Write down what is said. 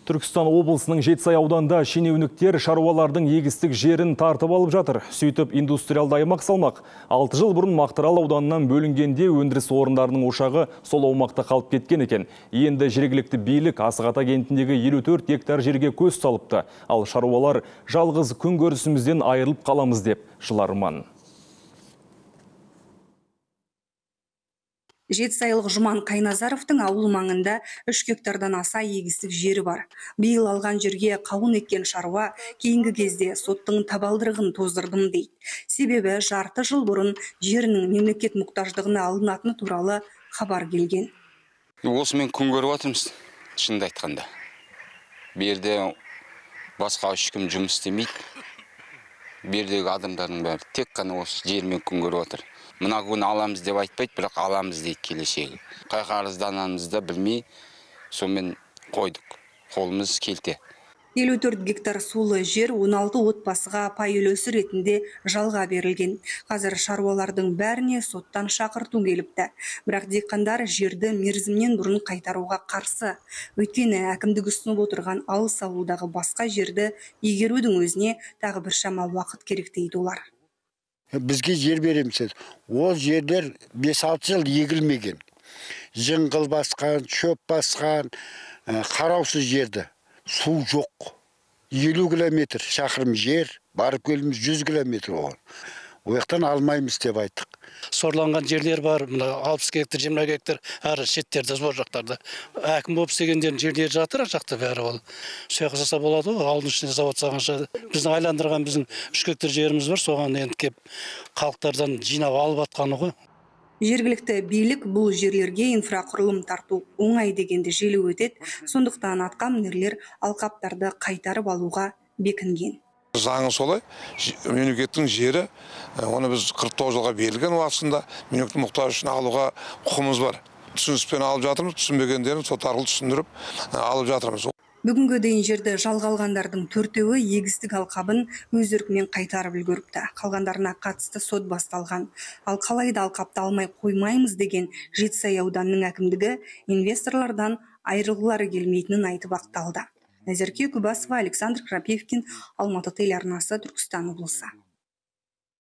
Түркістан облысының Жетісай ауданында шенеуніктер шаруалардың егістік жерін тартып алып жатыр. Сөйтіп индустриалды аймақ салмақ. 6 жыл бұрын Мақтарал ауданынан бөлінгенде өндіріс орындарының ошағы сол аумақта қалып кеткен екен. Енді жергілікті билік Асық-Ата кентіндегі 54 гектар жерге көз салыпты. Ал шаруалар жалғыз күн көрісімізден айырылып қаламыз деп жыларман. Жетісайлық Жұман Қайназаровтың ауыл маңында 3 гектардан аса егістік жері бар. Биыл алған жерге қауын еккен шаруа кейінгі кезде соттың табалдырығын тоздырдым дейді. Себебі жарты жыл бұрын жерінің мемлекет мұқтаждығына алынатыны туралы хабар келген. Осымен күн көріп отырмыз, шынымды айтқанда. Берде басқа ешкім жұмыс істемейді. Бердегі адамдардың бәрі тек қана осы жермен күн көріп отыр. Мына күн аламыз деп айтпайды, бірақ аламыз дейді келешегі. Қай қарызданамызды білмей, сонымен қойдық. Қолымыз келте. 54 гектар сулы жер 16 отбасыға пай үлесі ретінде жалға берілген. Қазір шаруалардың бәріне соттан шақырту келіпті. Бірақ диқандар жерді мерзімнен бұрын қайтаруға қарсы. Өйткені әкімдік ұсынып отырған алыс ауылдағы басқа жерді игерудің өзіне тағы біршама уақыт керек дейді олар. Бізге жер береміз. Ол жерлер 5-6 жыл егілмеген. Жыңғыл басқан, шөп басқан, қараусыз жерді. Су жоқ. 50 километр шақырым жер, барып келіміз 100 километр оған. Ояқтан алмаймыз деп айттық. Сорланған жерлер бар, 60 гектар, 20 гектар, әрі шеттерді, зор жақтарды. Әкім болып істегендердің жерлері жатыр, жақты бәрі ол. Сөйқы жаса болады, ауылдың ішіне завод салғанша. Біздің айландырған біздің 3 гектар жеріміз бар, соған енді кеп халықтардан жинап алып атқаны ғой. Жергілікті билік бұл жерлерге инфрақұрылым тарту оңай дегенді желі өтеді, сондықтан атқамінерлер алқаптарды қайтарып алуға бекінген. Заңы солай, мемлекеттің жері, оны біз 49 жылға берілген уақытында мемлекеттің мұқтаж үшін алуға құқымыз бар. Түсініспен алып жатырмыз, түсінбегендерін сот арқылы түсіндіріп алып жатырмыз. Бүгінгі дейін жерді жалға алғандардың 4-еуі егістік алқабын өз еркімен қайтарып үлгеріпті. Қалғандарына қатысты сот басталған. Ал қалайда алқапты алмай қоймаймыз деген Жетісай ауданының әкімдігі инвесторлардан айырылғылары келмейтінін айтып ақталды. Назерке Күбасова, Александр Крапивкин, Алматы телеарнасы, Түркістан облысы.